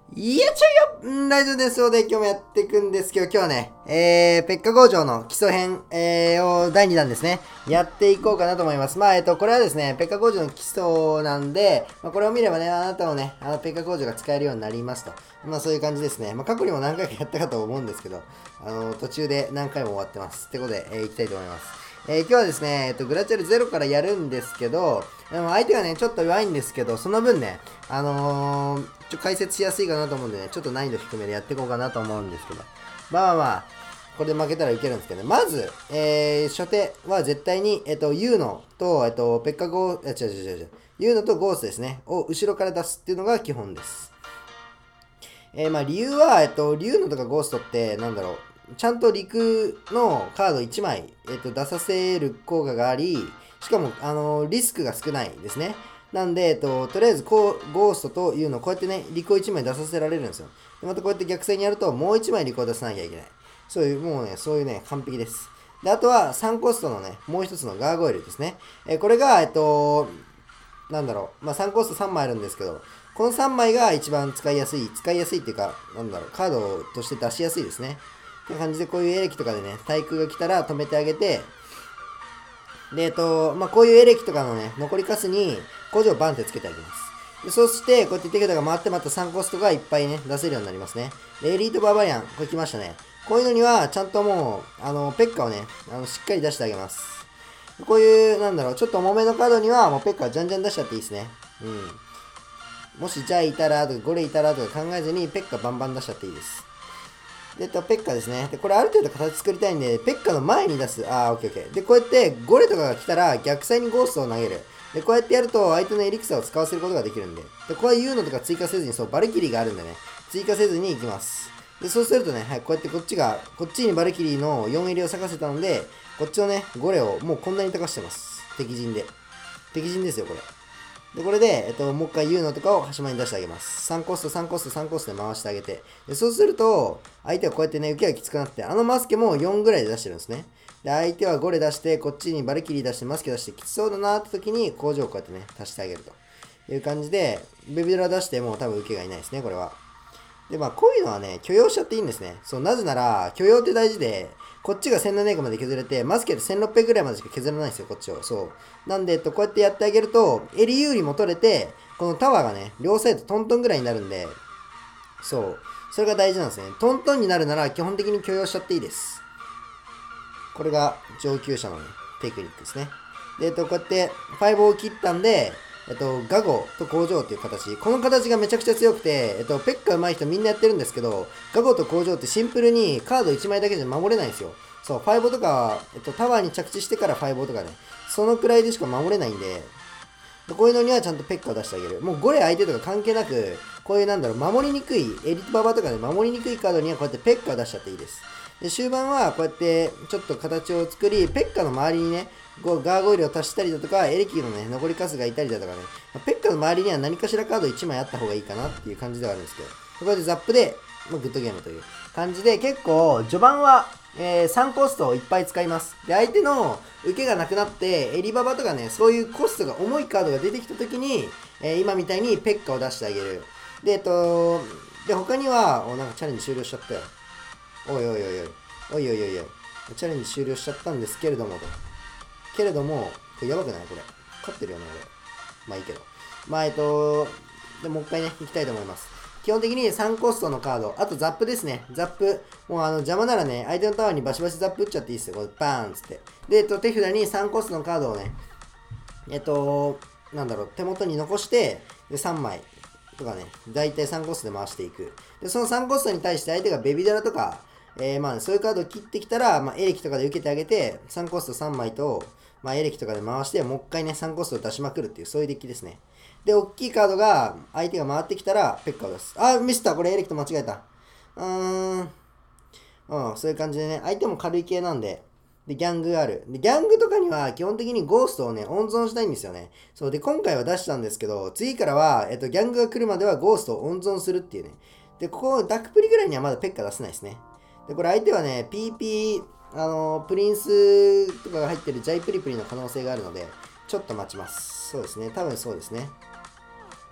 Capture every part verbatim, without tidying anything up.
いや、ちょいよ、んラジオですので、今日もやっていくんですけど、今日はね、えー、ペッカ工場の基礎編、えー、をだいにだんですね、やっていこうかなと思います。まあ、えっと、これはですね、ペッカ工場の基礎なんで、まあ、これを見ればね、あなたもね、あの、ペッカ工場が使えるようになりますと。まあ、そういう感じですね。まあ、過去にも何回かやったかと思うんですけど、あの、途中で何回も終わってます。ってことで、えー、いきたいと思います。えー、今日はですね、えっと、グラチャルゼロからやるんですけど、でも相手がね、ちょっと弱いんですけど、その分ね、あのー、ちょ解説しやすいかなと思うんでね、ちょっと難易度低めでやっていこうかなと思うんですけど、まあまあまあ、これで負けたらいけるんですけどね、まず、えー、初手は絶対に、えっと、ユーノと、えっと、ペッカゴー、え、違う違う違う違う、ユーノとゴーストですね、を後ろから出すっていうのが基本です。えー、まあ理由は、えっと、リュウノとかゴーストって、なんだろう、ちゃんと陸のカードいちまい、えっと、出させる効果があり、しかも、あのーリスクが少ないですね。なんで、えっと、とりあえずこう、ゴーストというのをこうやってね、陸をいちまい出させられるんですよ。で、またこうやって逆線にやると、もういちまい陸を出さなきゃいけない。そういう、もうね、そういうね、完璧です。で、あとはさんコストのね、もう一つのガーゴイルですね。えーこれが、えっと、なんだろう、まあさんコストさんまいあるんですけど、このさんまいが一番使いやすい、使いやすいっていうか、なんだろう、カードとして出しやすいですね。って感じで、こういうエレキとかでね、対空が来たら止めてあげて、で、えっと、まあこういうエレキとかのね、残りカスに工場をバンってつけてあげます。でそして、こうやって手札が回ってまたさんコストがいっぱいね、出せるようになりますね。で、エリートバーバリアン、これ来ましたね。こういうのには、ちゃんともう、あの、ペッカをね、あのしっかり出してあげます。こういう、なんだろう、ちょっと重めのカードには、もうペッカーじゃんじゃん出しちゃっていいですね。うん。もしジャイいたらとかゴレいたらとか考えずにペッカバンバン出しちゃっていいです。で、えっと、ペッカですね。で、これある程度形作りたいんで、ペッカの前に出す。あー、オッケーオッケー。で、こうやってゴレとかが来たら逆サイにゴーストを投げる。で、こうやってやると相手のエリクサを使わせることができるんで。で、こういうのとか追加せずに、そう、バルキリーがあるんでね、追加せずにいきます。で、そうするとね、はい、こうやってこっちが、こっちにバルキリーのよんエリを咲かせたので、こっちのね、ゴレをもうこんなに高してます。敵陣で。敵陣ですよ、これ。で、これで、えっと、もう一回言うのとかを端前に出してあげます。さんコスト、さんコスト、さんコストで回してあげて。で、そうすると、相手はこうやってね、受けがきつくなって、あのマスケもよんぐらいで出してるんですね。で、相手はごレ出して、こっちにバルキリー出して、マスケ出して、きつそうだなって時に、工場をこうやってね、足してあげるという感じで、ベビドラ出しても多分受けがいないですね、これは。で、まあ、こういうのはね、許容しちゃっていいんですね。そう、なぜなら、許容って大事で、こっちがせんななひゃくまで削れて、マスケでせんろっぴゃくぐらいまでしか削らないんですよ、こっちを。そう。なんで、えっと、こうやってやってあげると、襟有利も取れて、このタワーがね、両サイドトントンぐらいになるんで、そう。それが大事なんですね。トントンになるなら、基本的に許容しちゃっていいです。これが上級者のね、テクニックですね。で、えっと、こうやって、ファイブを切ったんで、えっと、ガゴと工場っていう形。この形がめちゃくちゃ強くて、えっと、ペッカ上手い人みんなやってるんですけど、ガゴと工場ってシンプルにカードいちまいだけじゃ守れないんですよ。そう、ファイブとか、えっと、タワーに着地してからファイブとかね、そのくらいでしか守れないんで、こういうのにはちゃんとペッカを出してあげる。もうゴレ相手とか関係なく、こういうなんだろう、守りにくい、エリートババとかで守りにくいカードにはこうやってペッカを出しちゃっていいです。で、終盤はこうやってちょっと形を作り、ペッカの周りにね、こうガーゴイルを足したりだとか、エレキのね、残りカスがいたりだとかね、ペッカの周りには何かしらカードいちまいあった方がいいかなっていう感じではあるんですけど、これでザップで、まあ、グッドゲームという感じで、結構序盤は、えー、さんコストをいっぱい使います。で、相手の受けがなくなって、エリババとかね、そういうコストが重いカードが出てきた時に、えー、今みたいにペッカを出してあげる。で、えっと、で、他には、お、なんかチャレンジ終了しちゃったよ。おいおいおいおい。おいおいおいおい。チャレンジ終了しちゃったんですけれどもと。けれども、これやばくないこれ。勝ってるよね、俺。まあいいけど。まあえっと、でもう一回ね、行きたいと思います。基本的にさんコストのカード、あとザップですね。ザップ。もうあの邪魔ならね、相手のタワーにバシバシザップ打っちゃっていいですよ。これバーンつって。で、えっと、手札にさんコストのカードをね、えっと、なんだろう、手元に残して、で、さんまいとかね、だいたいさんコストで回していく。で、そのさんコストに対して相手がベビドラとか、えー、まあ、そういうカードを切ってきたら、まあ、エレキとかで受けてあげて、さんコストさんまいと、まあ、エレキとかで回して、もう一回ね、さんコストを出しまくるっていう、そういうデッキですね。で、大きいカードが、相手が回ってきたら、ペッカを出す。あ、ミスった。これエレキと間違えた。うーん。うん、そういう感じでね、相手も軽い系なんで、で、ギャングがある。で、ギャングとかには基本的にゴーストをね、温存したいんですよね。そう、で、今回は出したんですけど、次からは、えっと、ギャングが来るまではゴーストを温存するっていうね。で、ここ、ダックプリぐらいにはまだペッカ出せないですね。で、これ相手はね、ピーピー、あの、プリンスとかが入ってるジャイプリプリの可能性があるので、ちょっと待ちます。そうですね。多分そうですね。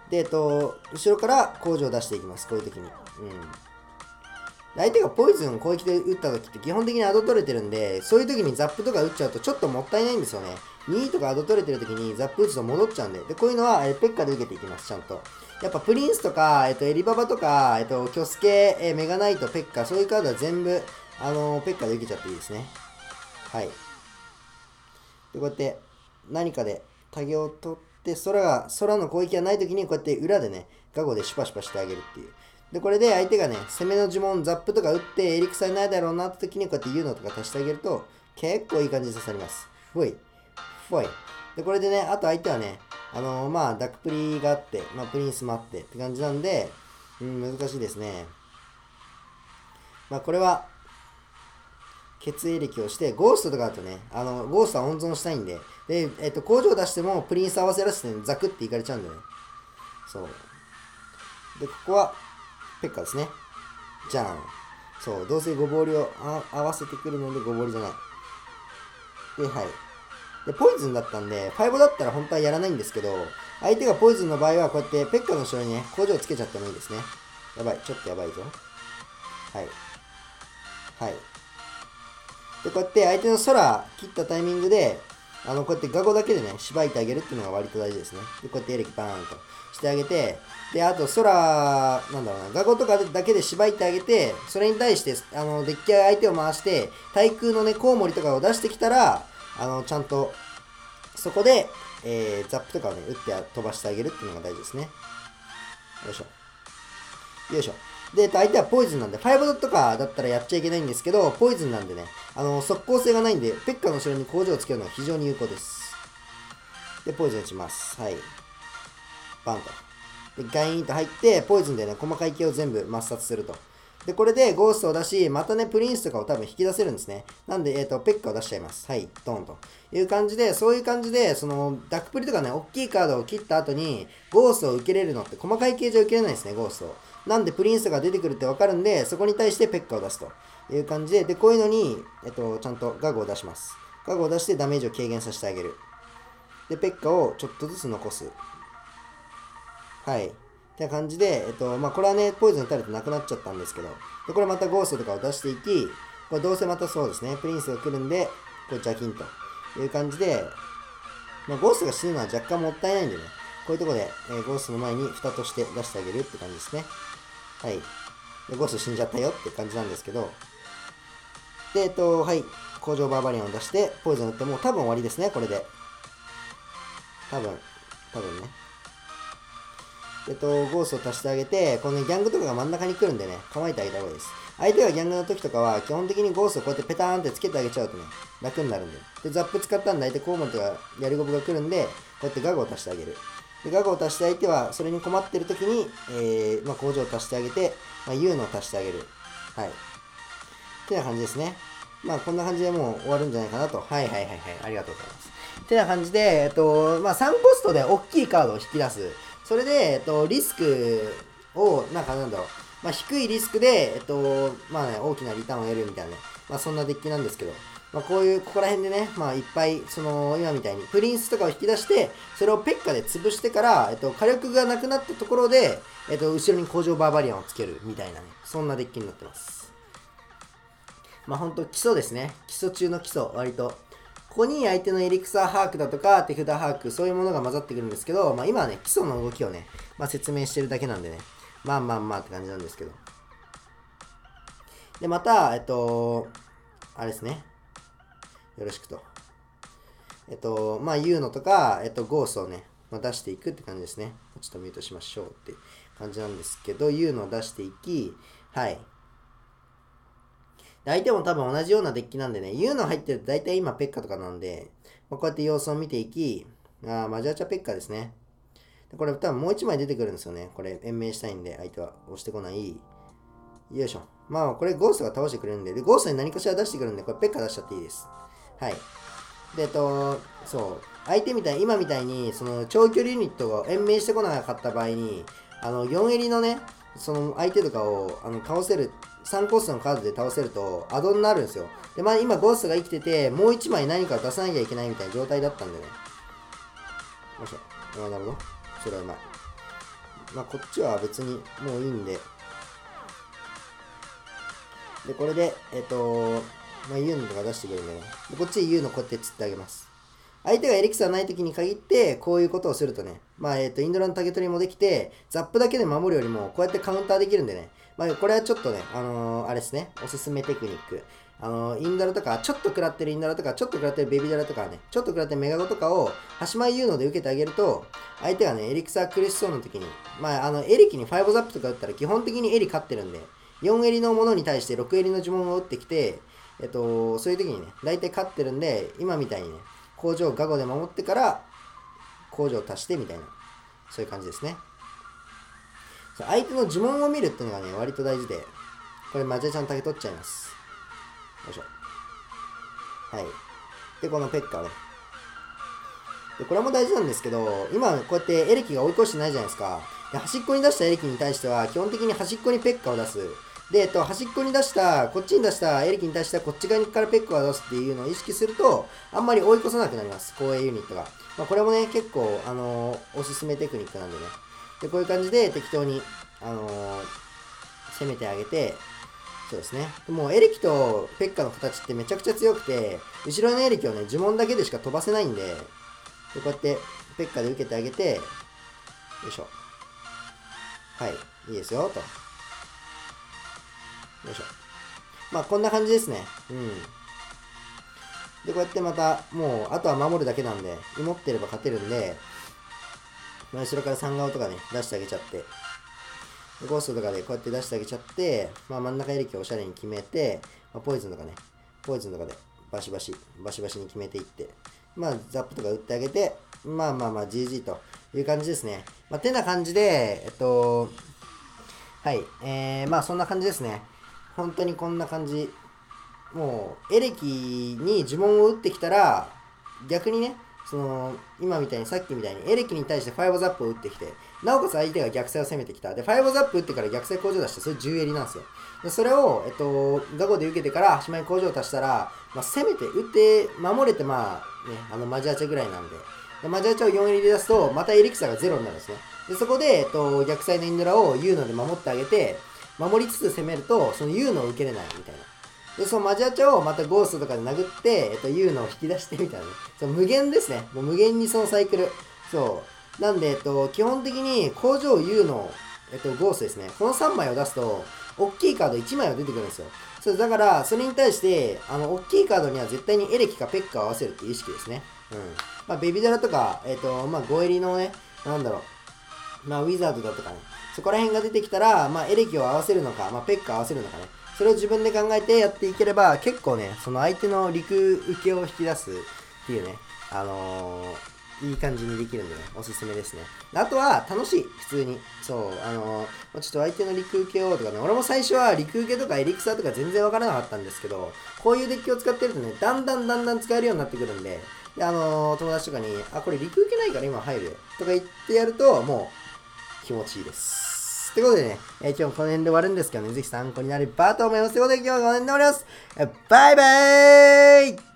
で、えっと、後ろから工場を出していきます。こういう時に。うん。相手がポイズンを攻撃で打った時って基本的にアド取れてるんで、そういう時にザップとか打っちゃうとちょっともったいないんですよね。にとかアド取れてる時にザップ打つと戻っちゃうんで。で、こういうのは、えペッカで受けていきます、ちゃんと。やっぱプリンスとか、えっと、エリババとか、えっと、キョスケ、えメガナイト、ペッカ、そういうカードは全部、あのー、ペッカで受けちゃっていいですね。はい。で、こうやって、何かでタゲを取って、空が、空の攻撃がない時にこうやって裏でね、ガゴでシュパシュパしてあげるっていう。で、これで相手がね、攻めの呪文、ザップとか打って、エリクサにないだろうなって時にこうやってユーノとか足してあげると、結構いい感じで刺さります。ふい。ふい。で、これでね、あと相手はね、あのー、まあ、ダックプリがあって、まあ、プリンスもあってって感じなんで、うん、難しいですね。まあ、これは、血エ歴をして、ゴーストとかだとね、あの、ゴーストは温存したいんで、で、えっと、工場出してもプリンス合わせらせて、ね、ザクっていかれちゃうんだよね。そう。で、ここは、ペッカですね。じゃん。そう、どうせごぼうりを合わせてくるのでごぼうりじゃない。で、はい。で、ポイズンだったんで、ファイブだったら本当はやらないんですけど、相手がポイズンの場合はこうやってペッカの後ろにね、工場をつけちゃってもいいですね。やばい、ちょっとやばいぞ。はい。はい。で、こうやって相手の空切ったタイミングで、あの、こうやってガゴだけでね、しばいてあげるっていうのが割と大事ですね。で、こうやってエレキバーンとしてあげて、で、あと空、なんだろうな、ガゴとかだけでしばいてあげて、それに対して、あの、デッキ相手を回して、対空のね、コウモリとかを出してきたら、あの、ちゃんと、そこで、えー、ザップとかをね、打って飛ばしてあげるっていうのが大事ですね。よいしょ。よいしょ。で、相手はポイズンなんで、ファイブとかだったらやっちゃいけないんですけど、ポイズンなんでね、あの、速攻性がないんで、ペッカの後ろに工場をつけるのが非常に有効です。で、ポイズン打ちます。はい。バンと。で、ガイーンと入って、ポイズンでね、細かい系を全部抹殺すると。で、これでゴーストを出し、またね、プリンスとかを多分引き出せるんですね。なんで、えっと、ペッカを出しちゃいます。はい、ドーンと。いう感じで、そういう感じで、その、ダックプリとかね、大きいカードを切った後に、ゴーストを受けれるのって、細かい系じゃ受けれないですね、ゴーストを。なんで、プリンスが出てくるってわかるんで、そこに対してペッカを出すという感じで、で、こういうのに、えっと、ちゃんとガゴを出します。ガゴを出してダメージを軽減させてあげる。で、ペッカをちょっとずつ残す。はい。ってな感じで、えっと、まあ、これはね、ポイズン打たれてなくなっちゃったんですけど、で、これまたゴーストとかを出していき、これどうせまたそうですね、プリンスが来るんで、こう、ジャキンという感じで、まあ、ゴーストが死ぬのは若干もったいないんでね、こういうところで、えー、ゴーストの前に蓋として出してあげるって感じですね。はい。で、ゴースト死んじゃったよって感じなんですけど、で、えっと、はい。工場バーバリアンを出して、ポイズン打ってもう多分終わりですね、これで。多分、多分ね。えっと、ゴーストを足してあげて、このね、ギャングとかが真ん中に来るんでね、構えてあげた方がいいです。相手がギャングの時とかは、基本的にゴーストをこうやってペターンってつけてあげちゃうとね、楽になるんで。で、ザップ使ったんで、相手コウモリとかやりゴブが来るんで、こうやってガゴを足してあげる。で、ガゴを足して相手は、それに困ってる時に、えー、まあ、工場を足してあげて、まあ、ユーノを足してあげる。はい。ってな感じですね。まあ、こんな感じでもう終わるんじゃないかなと。はいはいはいはい。ありがとうございます。ってな感じで、えっと、まあ、さんコストで大きいカードを引き出す。それで、えっと、リスクを、なんかなんだろう、まあ、低いリスクで、えっと、まあね、大きなリターンを得るみたいなね、まあ、そんなデッキなんですけど、まあ、こういう、ここら辺でね、まあ、いっぱい、その、今みたいに、プリンスとかを引き出して、それをペッカで潰してから、えっと、火力がなくなったところで、えっと、後ろに工場バーバリアンをつけるみたいなね、そんなデッキになってます。まあ、ほんと、基礎ですね。基礎中の基礎、割と。ここに相手のエリクサーハークだとか手札ハーク、そういうものが混ざってくるんですけど、まあ今はね、基礎の動きをね、まあ説明してるだけなんでね、まあまあまあって感じなんですけど。で、また、えっと、あれですね。よろしくと。えっと、まあユーノとか、えっと、ゴーストをね、まあ、出していくって感じですね。ちょっとミュートしましょうって感じなんですけど、ユーノを出していき、はい。相手も多分同じようなデッキなんでね、ユーノ入ってると大体今ペッカとかなんで、まあ、こうやって様子を見ていき、あマジャーチャペッカですね。これ多分もう一枚出てくるんですよね。これ延命したいんで、相手は押してこない。よいしょ。まあこれゴーストが倒してくれるんで、で、ゴーストに何かしら出してくるんで、これペッカ出しちゃっていいです。はい。で、えっと、そう。相手みたい、今みたいに、その長距離ユニットが延命してこなかった場合に、あの、よんエリのね、その相手とかをあの倒せる、さんコストのカードで倒せるとアドになるんですよ。で、まあ今ゴーストが生きてて、もういちまい何かを出さなきゃいけないみたいな状態だったんでね。よいしょ。あ、なるほど。それはうまい。 まあこっちは別にもういいんで。で、これで、えっと、まあ U のとか出してくるんでね。で、こっちで U のこうやって釣ってあげます。相手がエリクサーない時に限って、こういうことをするとね、まあ、えっと、インドラの竹取りもできて、ザップだけで守るよりも、こうやってカウンターできるんでね、まあ、これはちょっとね、あのー、あれですね、おすすめテクニック。あのー、インドラとか、ちょっと食らってるインドラとか、ちょっと食らってるベビードラとかね、ちょっと食らってるメガゴとかを、端前言うので受けてあげると、相手がね、エリクサー苦しそうな時に、まあ、あの、エリキにファイブザップとか打ったら、基本的にエリ勝ってるんで、よんエリのものに対してろくエリの呪文を打ってきて、えっと、そういう時にね、大体勝ってるんで、今みたいにね、工場をガゴで守ってから工場を足してみたいな、そういう感じですね。相手の呪文を見るっていうのがね、割と大事で、これマジャちゃん竹取っちゃいます。よいしょ。はい。で、このペッカーね。で、これも大事なんですけど、今こうやってエレキが追い越してないじゃないですか。で、端っこに出したエレキに対しては、基本的に端っこにペッカーを出す。で、えっと、端っこに出した、こっちに出したエレキに対してはこっち側からペッカーを出すっていうのを意識すると、あんまり追い越さなくなります。後衛ユニットが。まあ、これもね、結構、あのー、おすすめテクニックなんでね。で、こういう感じで適当に、あのー、攻めてあげて、そうですね。もうエレキとペッカの形ってめちゃくちゃ強くて、後ろのエレキをね、呪文だけでしか飛ばせないんで、でこうやってペッカで受けてあげて、よいしょ。はい、いいですよ、と。よいしょ。まあ、こんな感じですね。うん。で、こうやってまた、もう、あとは守るだけなんで、持ってれば勝てるんで、まあ、後ろからさん顔とかね、出してあげちゃって、でゴーストとかでこうやって出してあげちゃって、まあ、真ん中エレキをおしゃれに決めて、まあ、ポイズンとかね、ポイズンとかでバシバシ、バシバシに決めていって、まあ、ザップとか打ってあげて、まあまあまあ、ジージー という感じですね。まあ、てな感じで、えっと、はい、えー、まあそんな感じですね。本当にこんな感じ。もう、エレキに呪文を打ってきたら、逆にね、その、今みたいにさっきみたいにエレキに対してファイブザップを打ってきて、なおかつ相手が逆サを攻めてきた。で、ファイブザップ打ってから逆サ工場出して、それじゅうエリなんですよ。で、それを、えっと、ガゴで受けてから、端前工場を足したら、まあ、攻めて、打って、守れて、まあ、ね、あの、マジアチャぐらいなんで。で、マジアチャをよんエリで出すと、またエリクサがゼロになるんですね。で、そこで、えっと、逆サイのインドラをユーノで守ってあげて、守りつつ攻めると、そのユーノを受けれないみたいな。で、そのマジアチャをまたゴーストとかで殴って、えっと、ユーノを引き出してみたいなね。その無限ですね。もう無限にそのサイクル。そう。なんで、えっと、基本的に工場ユーノ、えっと、ゴーストですね。このさんまいを出すと、大きいカードいちまいは出てくるんですよ。そう、だから、それに対して、あの、大きいカードには絶対にエレキかペッカを合わせるっていう意識ですね。うん。まあ、ベビドラとか、えっと、まあ、ごエリのね、なんだろう。まあ、ウィザードだとかね。そこら辺が出てきたら、まあ、エレキを合わせるのか、まあ、ペッカ合わせるのかね。それを自分で考えてやっていければ、結構ね、その相手の陸受けを引き出すっていうね、あのー、いい感じにできるんでね、おすすめですね。あとは、楽しい、普通に。そう、あのー、ちょっと相手の陸受けをとかね、俺も最初は陸受けとかエリクサーとか全然わからなかったんですけど、こういうデッキを使ってるとね、だんだんだんだん使えるようになってくるんで、で、あのー、友達とかに、あ、これ陸受けないから今入るよ。とか言ってやると、もう、気持ちいいです。ということでね、えー、今日もこの辺で終わるんですけどね、ぜひ参考になればと思います。ということで今日はこの辺で終わります。バイバーイ。